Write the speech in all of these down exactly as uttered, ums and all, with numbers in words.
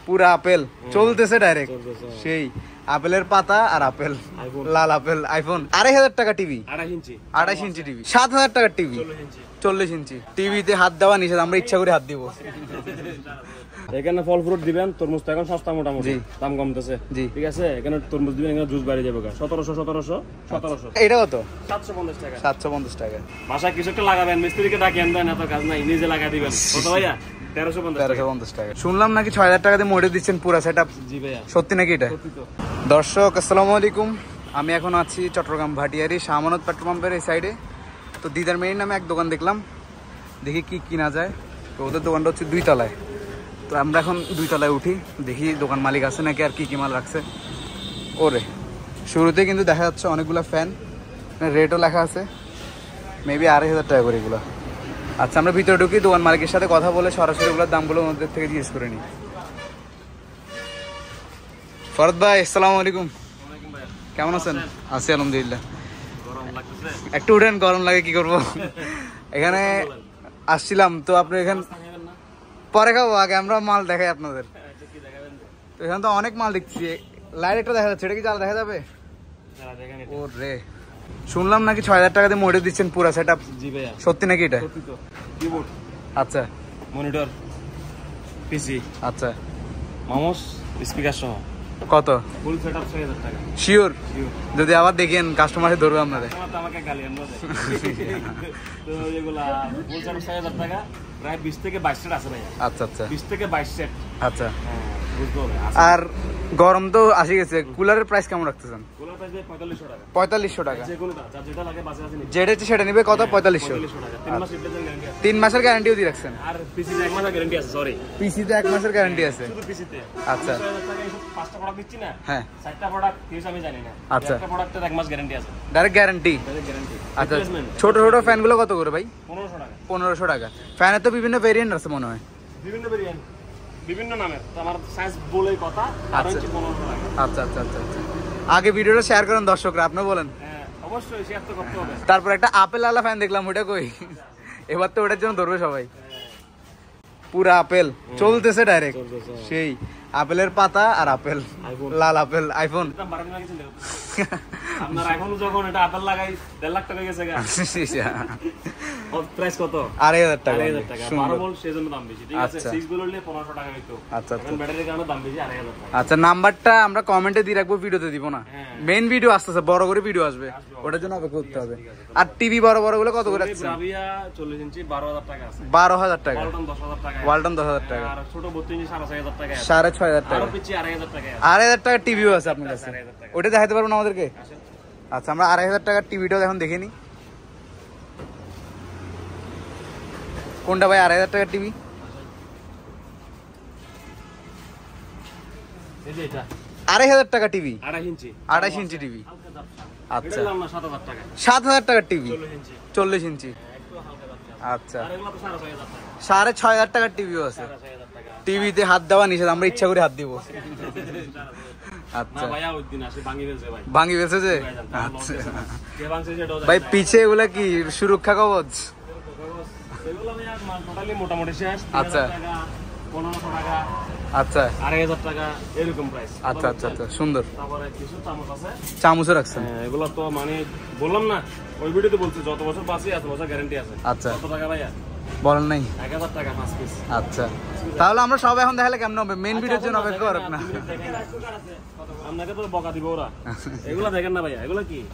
পুরা আপেল চলতেছে ডাইরেক্ট সেই আপেলের পাতা আর আপেল লাল আপেল আইফোন আড়াই হাজার টাকা টিভি আড়াইশ ইঞ্চি টিভি সাত হাজার টাকার টিভি চল্লিশ ইঞ্চি টিভিতে হাত দেওয়া নিষেধ, আমরা ইচ্ছা করে হাত দিব। এখানে ফল ফ্রুট দিবেন, তরমুজ তো এখন সস্তা মোটামুটি দাম কমতেছে, ঠিক আছে। এখানে তরমুজ দিবেন, এখানে জুস বাইরে যাবে সতেরোশো সতেরোশো সতেরোশো। এটা কত? সাতশো পঞ্চাশ টাকা। সাতশো পঞ্চাশ টাকা। বাসায় কিছু একটা লাগাবেন, মিস্ত্রিকে ডাকিয়ে দেন, এত কাজ নাই, নিজে লাগা দিবেন। কত ভাইয়া? তেরোশো পঞ্চাশ টাকা। শুনলাম নাকি ছয় হাজার টাকা দিয়ে মোড়ে দিচ্ছেন পুরা সেট আপ। জি ভাইয়া, সত্যি নাকি এটা? দর্শক আসসালামু আলাইকুম, আমি এখন আছি চট্টগ্রাম ভাটিয়ারি শাহ আমানত পেট্রোল পাম্পের এই সাইডে। তো দিদার মেরির নামে এক দোকান দেখলাম, দেখি কি কিনা যায়। তো ওদের দোকানটা হচ্ছে দুই তলায়, তো আমরা এখন দুই তলায় উঠি, দেখি দোকান মালিক আছে নাকি আর কি কি মাল রাখছে। ওরে শুরুতে কিন্তু দেখা যাচ্ছে অনেকগুলো ফ্যান, রেটও লেখা আছে, মেবি আড়াই হাজার টাকা করে এগুলো। আচ্ছা আমরা ভিতরে ঢুকি, দোকান মালিকের সাথে কথা বলে সরাসরি ওগুলোর দামগুলো ওদের থেকে জিজ্ঞেস করে নিই। ফরদ ভাই আসসালামু আলাইকুম, কেমন আছেন? আছি আলহামদুলিল্লাহ। একটু উঠেন, গরম লাগে কি করবো। এখানে আসছিলাম তো আপনি এখানে পরে খাবো, আগে আমরা মাল দেখাই আপনাদের। তো এখানে তো অনেক মাল দেখছি, লাইট একটা দেখা যাচ্ছে, এটা কি জ্বালা দেখা যাবে? ও রে, শুনলাম নাকি ছয় হাজার টাকা দিয়ে মোড়ে দিচ্ছেন পুরা সেট আপ। জি ভাইয়া, সত্যি নাকি এটা? কিবোর্ড, আচ্ছা মনিটর, পিসি, আচ্ছা মাউস, স্পিকার সহ কত? ফুল সেটআপ ছয় হাজার টাকা। শিওর? যদি আবার দেখেন কাস্টমারে ধরবে আপনাদের। আমাকে গালি আমরা তো এগুলা ফুল সেটআপ ছয় হাজার টাকা, প্রায় বিশ থেকে বাইশ সেট আছে ভাইয়া। আচ্ছা আচ্ছা, বিশ থেকে বাইশ সেট। আচ্ছা বুঝতে হবে। আর গরম তো আসি গেছে, কুলারের প্রাইস কেমন রাখতেছেন? কুলার প্রাইস পঁয়তাল্লিশশো টাকা। পঁয়তাল্লিশশো টাকা। যে কোনোটা যা যেটা লাগে বাসে আছে, যেটা হচ্ছে সেটা নিবে কত? পঁয়তাল্লিশশো টাকা। তিন মাস রিপ্লেসমেন্ট গ্যারান্টি আছে। তিন মাসের গ্যারান্টিও দিয়ে রাখছেন? আর পিসিতে এক মাসের গ্যারান্টি আছে। সরি, পিসিতে এক মাসের গ্যারান্টি আছে শুধু পিসিতে। আচ্ছা, পাঁচটা প্রোডাক্ট দিচ্ছি না, হ্যাঁ চারটা প্রোডাক্ট কিছু আমি জানি না। আচ্ছা, একটা প্রোডাক্টের এক মাস গ্যারান্টি আছে, ডাইরেক্ট গ্যারান্টি। Direct guarantee. আচ্ছা, ছোট ছোট ফ্যান গুলো কত করে ভাই? পনেরোশো টাকা। পনেরোশো টাকা। ফ্যানের তো বিভিন্ন ভেরিয়েন্ট আছে মনে হয়। বিভিন্ন ভেরিয়েন্ট, বিভিন্ন নামের, তো আমার সাইজ বলেই কথা। আচ্ছা পনেরোশো টাকা। আচ্ছা আচ্ছা আচ্ছা আচ্ছা। আগে ভিডিওটা শেয়ার করেন দর্শকরা, আপনি বলেন। হ্যাঁ অবশ্যই শেয়ার তো করতে হবে। তারপর একটা আপেল আলা ফ্যান দেখলাম, ওটা কই? এবার তো ওটার জন্য ধরবে সবাই। পুরা আপেল চলতেছে ডাইরেক্ট সেই আপেলের পাতা আর আপেল লাল আপেল আইফোন। আপনার আইফোন যখন এটা আপেল লাগাই দেড় লাখ টাকা গেছে গা। প্রাইস কত? আড়াই হাজার টাকা। আড়াই হাজার টাকা। বারো ভোল্ট সেজন্য দাম বেশি, ঠিক আছে। সিক্স ভোল্ট হলে পনেরোশো টাকা হইতো। আচ্ছা আচ্ছা, এখন ব্যাটারির কারণে দাম বেশি, আড়াই হাজার টাকা। আচ্ছা নাম্বারটা আমরা কমেন্টে দিয়ে রাখবো, ভিডিওতে দিব না। মেইন ভিডিও আসতেছে, বড় করে ভিডিও আসবে, ওটার জন্য অপেক্ষা করতে হবে। আর টিভি বড় বড় গুলো কত করে রাখছেন? ব্রাভিয়া চল্লিশ ইঞ্চি বারো হাজার টাকা আছে। বারো হাজার টাকা। ওয়ালটন দশ হাজার টাকা। ওয়ালটন দশ হাজার টাকা। আর ছোট বত্রিশ ইঞ্চি সাড়ে ছয় হাজার টাকা আছে। সাড়ে ছয় হাজার টাকা। আর পিছি আড়াই হাজার টাকা আছে। আড়াই হাজার টাকার টিভিও আছে আপনার কাছে? ওটা দেখাতে পারবেন আমাদেরকে? আচ্ছা আমরা আড়াই হাজার টাকার টিভিটাও এখন দেখে নিই। কোনটা ভাই আড়াই হাজার টাকার টিভি? আড়াই হাজার টাকা টিভি, আড়াইশ ইঞ্চি টিভি। আচ্ছা সাত হাজার টাকার টিভি, চল্লিশ ইঞ্চি। আচ্ছা সাড়ে ছয় হাজার টাকার টিভিও আছে। টিভিতে হাত দেওয়া নিষেধ, আমরা ইচ্ছা করে হাত দিব। আচ্ছা ভাঙি ফেলছে যে? আচ্ছা ভাই পিছে এগুলা কি সুরক্ষা কবচ? মোটামুটি শেষ। আচ্ছা পনেরোশো টাকা, আচ্ছা আড়াই হাজার টাকা এরকম প্রাইস। আচ্ছা আচ্ছা আচ্ছা সুন্দর। তারপরে কিছু চামচ আছে, চামচও রাখছেন? এগুলো তো মানে বললাম না ওই ভিডিওতে বলছি, যত বছর বাঁচি এত বছর গ্যারান্টি আছে। আচ্ছা কত টাকা ভাইয়া বলেন নাই? এক হাজার টাকা পাঁচ পিস। আচ্ছা তাহলে আমরা সব এখন দেখালে কেমন হবে? মেইন ভিডিওর জন্য অপেক্ষা করেন না, আপনাকে তো বকা দিব ওরা। এগুলা দেখেন না ভাইয়া, এগুলো কি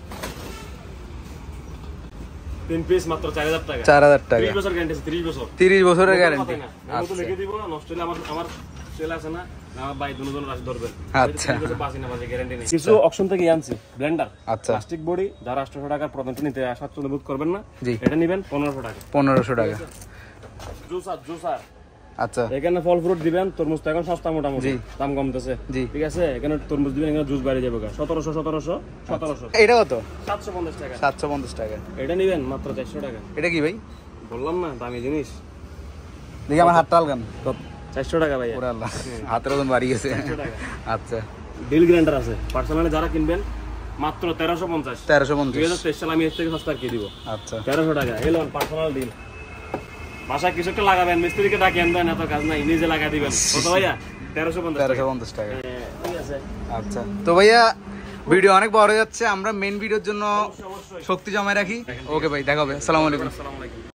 তিন পিস মাত্র চার হাজার টাকা। চার হাজার টাকা। ত্রিশ বছর গ্যারান্টি আছে। ত্রিশ বছর ত্রিশ বছরের গ্যারান্টি। আচ্ছা লিখে দিব, নষ্ট হলে আমার আমার সেল আছে না, আমার ভাই দুজন রাশ ধরবেন। আচ্ছা বাসি না বাসি গ্যারান্টি নেই। কিছু অপশন থেকে আনছি ব্লেন্ডার। আচ্ছা প্লাস্টিক বডি, যারা আটশো টাকার প্রোডাক্ট নিতে স্বাচ্ছন্দ্য বোধ করবেন না, এটা নেবেন পনেরোশো টাকা। পনেরোশো টাকা। জুসার জুসার আচ্ছা এখানে ফল ফ্রুট দিবেন, তরমুজ তো এখন সস্তা মোটামুটি দাম কমতেছে, ঠিক আছে। এখানে তরমুজ দিবেন, এখানে জুস বাইরে যাবে সতেরোশো সতেরোশো সতেরোশো। এটা কত? সাতশো পঞ্চাশ টাকা। সাতশো পঞ্চাশ টাকা। এটা নিবেন মাত্র চারশো টাকা। এটা কি ভাই? বললাম না দামি জিনিস। দেখি আমার হাতটা আলগান। চারশো টাকা ভাই। ওরে আল্লাহ, হাতের ওজন বাড়ি গেছে। আচ্ছা ডিল গ্রাইন্ডার আছে, পার্সোনালি যারা কিনবেন মাত্র তেরোশো পঞ্চাশ। তেরোশো পঞ্চাশ। দুই হাজার তেইশ সাল আমি এর থেকে সস্তা কি দিব। আচ্ছা তেরোশো টাকা এলাম পার্সোনাল ডিল। বাসায় কিছু একটা লাগাবেন, মিস্ত্রিকে ডাকিয়ে দেন, এত কাজ নাই, নিজে লাগা দিবেন। কত ভাইয়া? তেরোশো পঞ্চাশ তেরোশো পঞ্চাশ টাকা। ঠিক আছে। আচ্ছা তো ভাইয়া ভিডিও অনেক বড় হয়ে যাচ্ছে, আমরা মেন ভিডিওর জন্য শক্তি জমায় রাখি। ওকে ভাই দেখা হবে, আসসালামু আলাইকুম। আসসালামু আলাইকুম।